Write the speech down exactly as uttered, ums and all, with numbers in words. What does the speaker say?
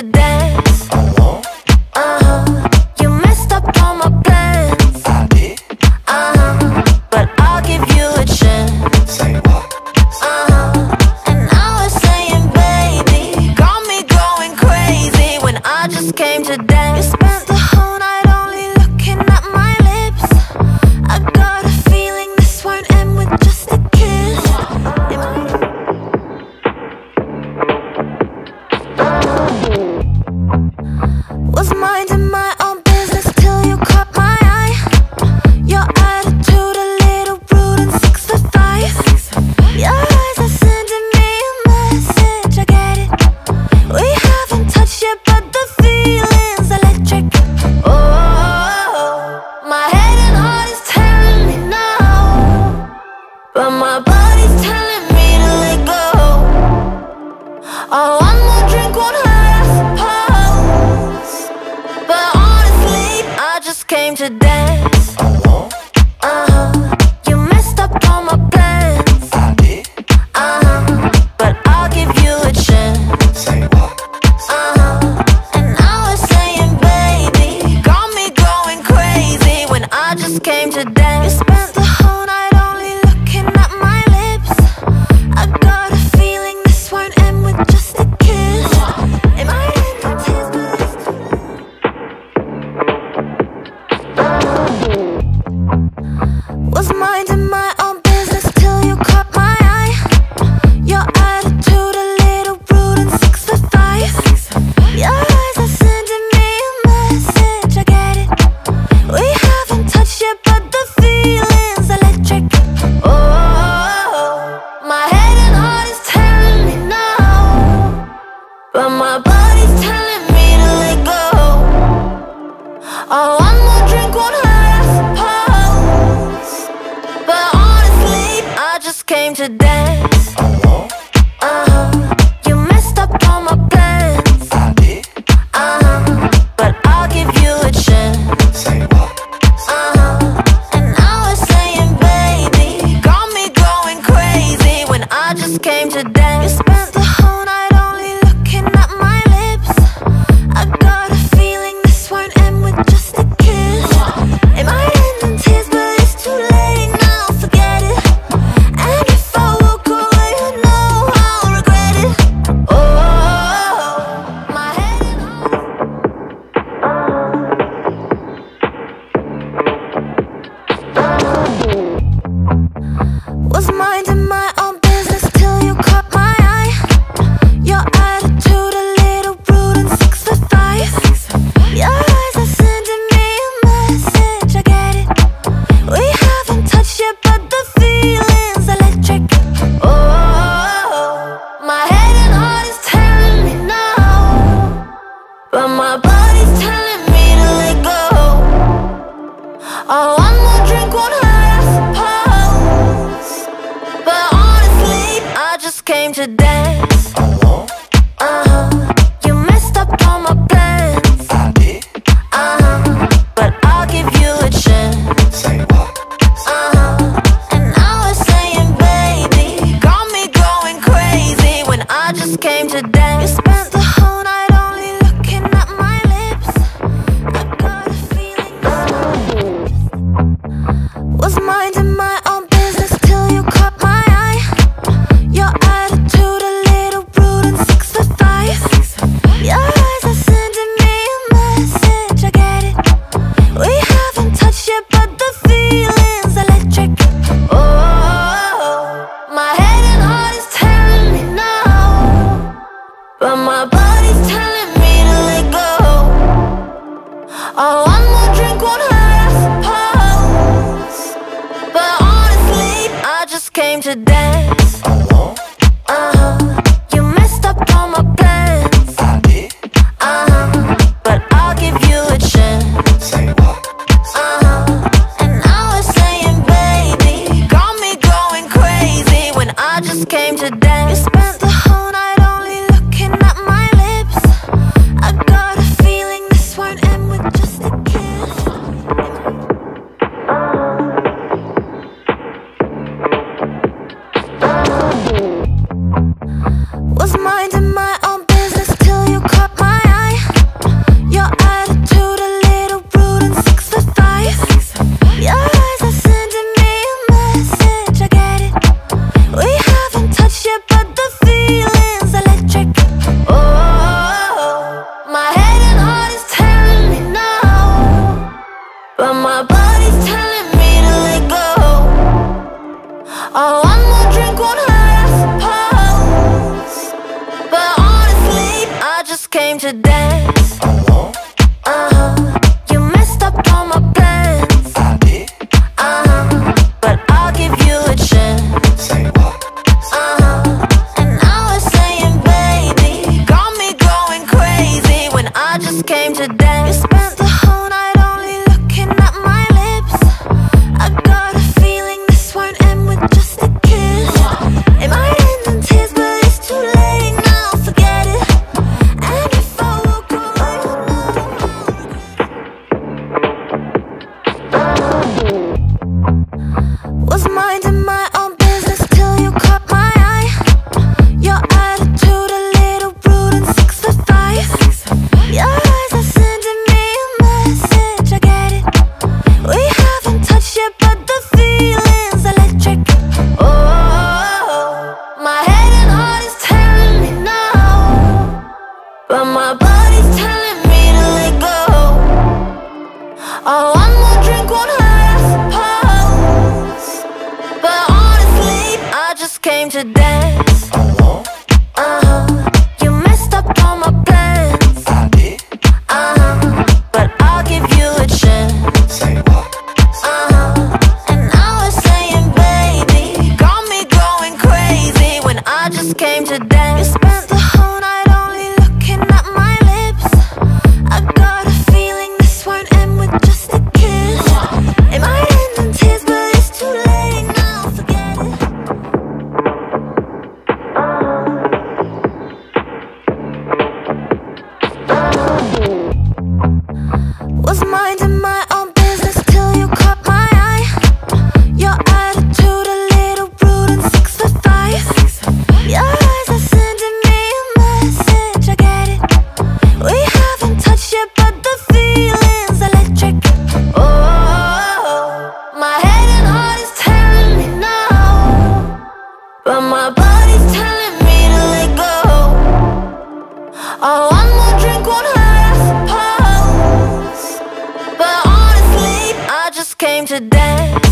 to dance. Uh-huh. You messed up all my plans. I did. Uh-huh. But I'll give you a chance. Say what? Uh-huh. And I was saying, baby, got me going crazy when I just came to dance. You spent the whole night only looking at my lips. I got a feeling this won't end with just a kiss. It might. Was minding my own business till you caught my eye. Your attitude a little rude and six foot five. Your eyes are sending me a message, I get it. We haven't touched yet, but the feeling's electric. Oh, my head and heart is telling me no, but my body's telling me to let go. Oh, one more drink won't hurt, I suppose, but honestly, I just came to dance. Uh-huh. You messed up all my plans. I did. Uh-huh. But I'll give you a chance. Say what? Uh-huh. And I was saying, baby, got me going crazy when I just came to dance. You spent the whole night only looking at my lips. I got a feeling this won't end with just a kiss. It might end in tears, but it's was minding my own business till you caught my eye. Your attitude a little rude and six foot five. Your eyes are sending me a message, I get it. We haven't touched yet, but the feeling's electric. Oh, my head and heart is telling me no, but my body's telling me to let go. Oh, one more drink won't hurt, I suppose, but honestly, I just came to dance. Uh-huh. You messed up all my plans. I did. Uh-huh. But I'll give you a chance. Say what? Uh-huh. And I was saying, baby, got me going crazy when I just came to dance. You spent the whole night only looking at my lips. I got a feeling this won't end with just a kiss. It might end in tears, but it's too late now, forget it. And if I walk away, I know I'll regret it. Oh, my head and heart was minding my own business till you caught my eye. Your attitude a little rude and six foot five. Your eyes are sending me a message, I get it. We haven't touched yet, but the feeling's electric. Oh, my head and heart is telling me no, but my body's telling me to let go. Oh, one more drink won't hurt, I suppose, but honestly, I just came to dance. Uh-huh. You messed up all my plans. I did. Uh-huh. But I'll give you a chance. Say what? Uh-huh. And I was saying, baby, got me going crazy when I just came to dance. You spent the whole night only looking at my lips. I got a feeling was minding my own business till you caught my eye. Your attitude a little rude and six foot five. Your eyes are sending me a message, I get it. We haven't touched yet, but the feeling's electric. Oh, my head and heart is telling me no, but my body's telling me to let go. Oh, one more drink won't hurt, I suppose, but honestly, I just came to dance. Uh-huh. You messed up all my plans. I did. Uh-huh. But I'll give you a chance. Say what? Uh-huh. And I was saying, baby, got me going crazy when I just came to dance. You spent the whole night only looking at my lips. I got a feeling this won't end with just a kiss. Was minding my own business till you caught my eye. Oh, one more drink won't hurt, I suppose. But honestly, I just came to dance. Uh-huh. You messed up all my plans. I did. Uh-huh. But I'll give you a chance. Say what? Uh-huh. And I was saying, baby, got me going crazy when I just came to dance. You spent the whole night only looking at my lips. I got a feeling this won't end with just a kiss. It might end in tears, but it's too late now, forget it. Was minding my own business till you caught my eye. Your attitude a little rude and six foot five. Your eyes are sending me a message, I get it. We haven't touched yet, but the feeling's electric. Oh, my head and heart is telling me no, but my body's telling me to let go. Oh, one more drink won't hurt, I suppose. But honestly, I just came to dance.